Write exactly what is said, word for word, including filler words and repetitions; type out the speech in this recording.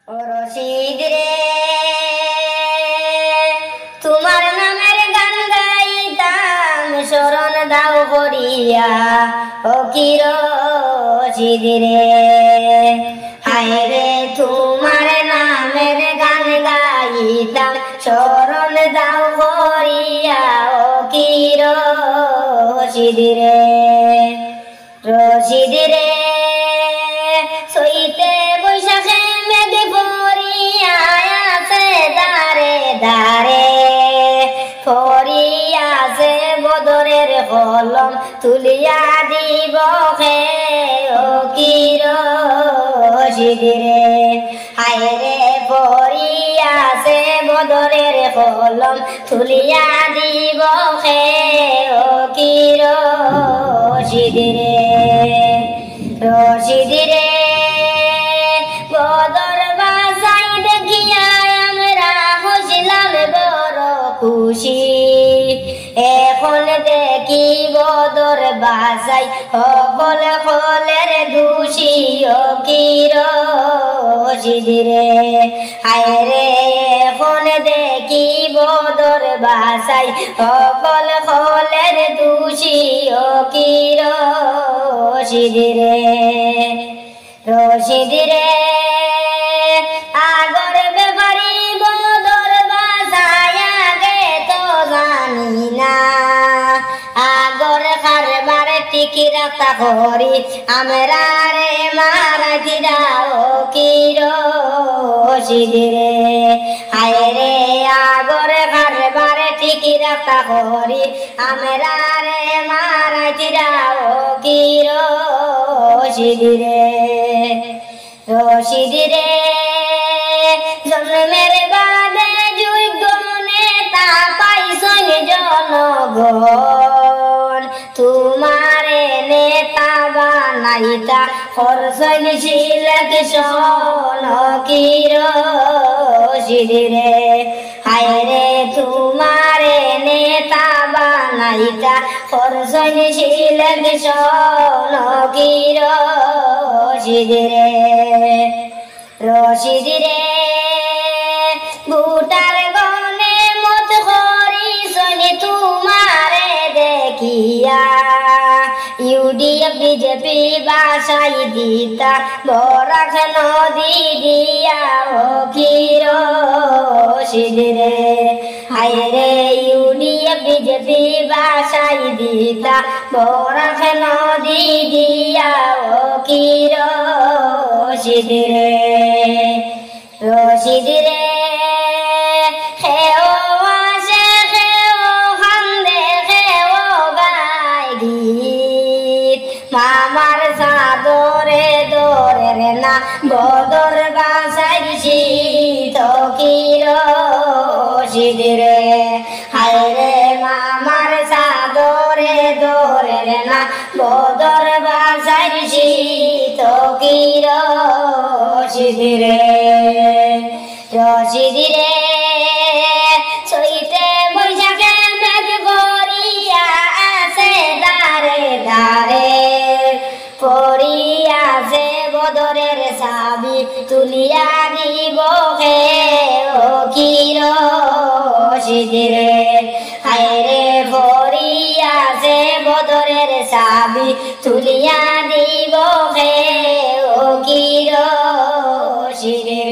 ও রশিদ রে তোমার নামের গান গাইতাম শরণ দাও করিয়া ও কি রশিদ রে হায় রে তোমার নামের গান গাইতাম শরণ দাও করিয়া ও কি রশিদ রে রশিদ রে সইতে বৈশাখে মেঘ পড়িয়া আছে দারে দারে পড়িয়াছে বদরের কলম তুলিয়া দিব হে ও কি রশিদ রে হায় রে পড়িয়াছে বদরের কলম তুলিয়া দিব হে ও কি রশিদ রে রশিদ রে বদর বাজাই দেখিয়া আমরা হইলাম বড় খুশি এখন দেখি বদর বাজাই সকল কলের দোষী ও কি রশিদ রে হায় রে এখন দেখি বদর বাজাই সকল কলের দোষী ও কি রশিদ রে রশিদ রে আগর ব্যাপারি বদর বাজায় আগে তো জানি না আগর কারবার টিকি রাখা করি আমরা রে মারা দিদাও কি রশিদ রে হায় রে আগর কারবার টিকি রাখা করি আমরা রে মারা দিদাও কি রশিদ রে রশিদ রে জন্মের বাদে যোগ্য নেতা পাইছন জনগণ তোমারে নেতা বানাইতা খরচন সিলেকশন কি রশিদ রে হায় রে তোমারে নেতা বানাইতা খরচন সিলেকশন কি রশিদ রে রশিদ রে ভোটার গনে মত করিছন তোমারে দেখিয়া ইউডিএফ বিজেপি বাসাই দিতা বরাক নদী দিয়া ও কি রশিদ রে হায় রে ইউডিএফ বিজেপি বাসাই দিতা বরাক নদী দিয়া ও কি রশিদ রে রশিদ রে হেও আসে হেও খান্দে হেও গায় গীত মামার সাদরে দরের না বদর বাসাই শীত কি রশিদ রে হায় রে মামার সাদরে দরের না বদর বাসাই শীত কি রশিদ রে রশিদ রে সইতে বৈশাখে মেঘ পড়িয়া আছে দারে দারে পড়িয়াছে বদরের চাবি তুলিয়া দিব হে ও কি রশিদ রে হায় রে পড়িয়াছে বদরের চাবি তুলিয়া দিব হে ও কি রশিদ রে